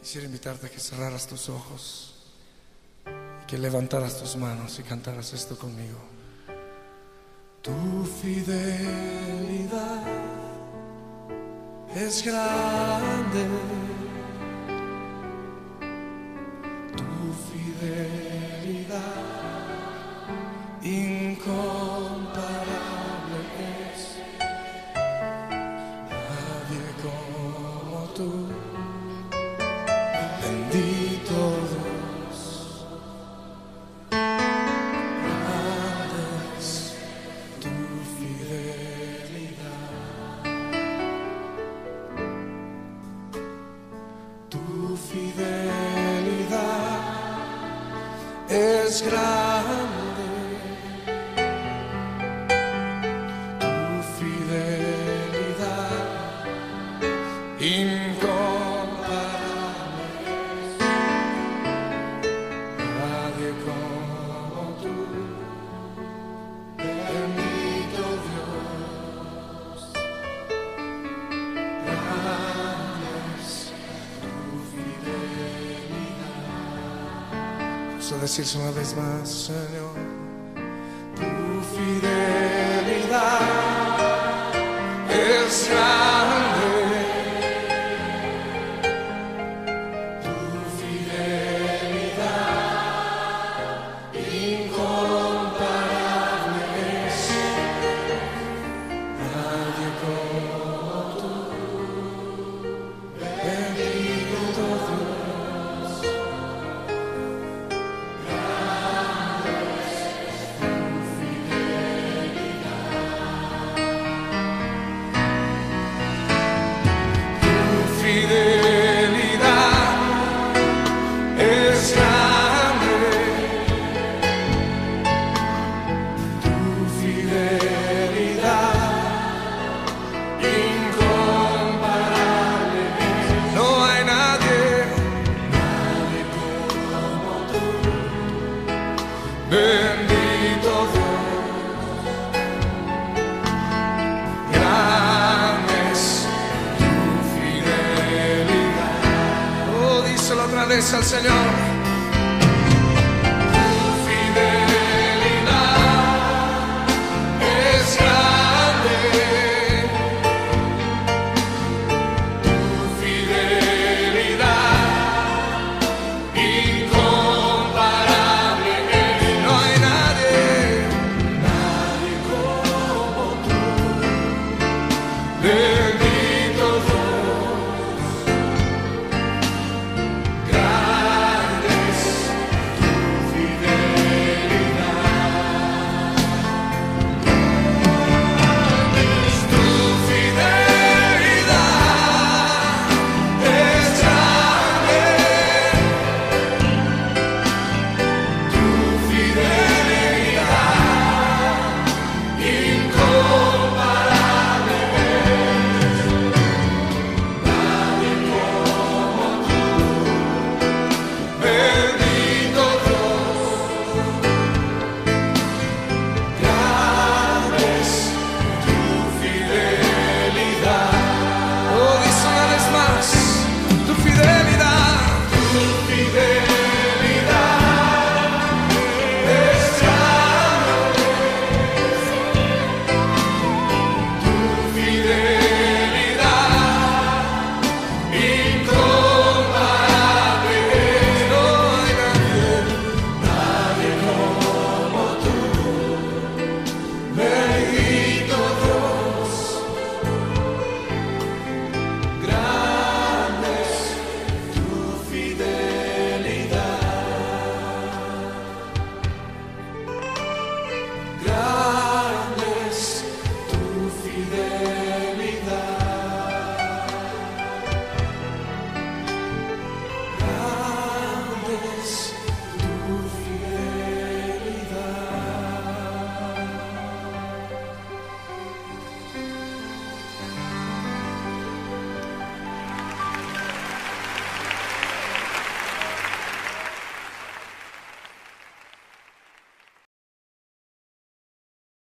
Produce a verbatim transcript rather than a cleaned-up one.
Quisiera invitarte a que cerraras tus ojos y que levantaras tus manos y cantaras esto conmigo. Tu fidelidad es grande, tu fidelidad incomparable es. Nadie como tú, bendito Dios. Grande es tu fidelidad, tu fidelidad es grande, tu fidelidad incomparable es. Nadie como tú, bendito Dios. Grande es tu fidelidad. Vamos a decirse una vez más, Señor. Tu fidelidad es grande, tu fidelidad incomparable es. Nadie como tú, bendito Dios. Grande es tu fidelidad. Tu fidelidad es grande, tu fidelidad incomparable es. No hay nadie, nadie como tú, bendito Dios. Grande es tu fidelidad. Oh, díselo otra vez al Señor.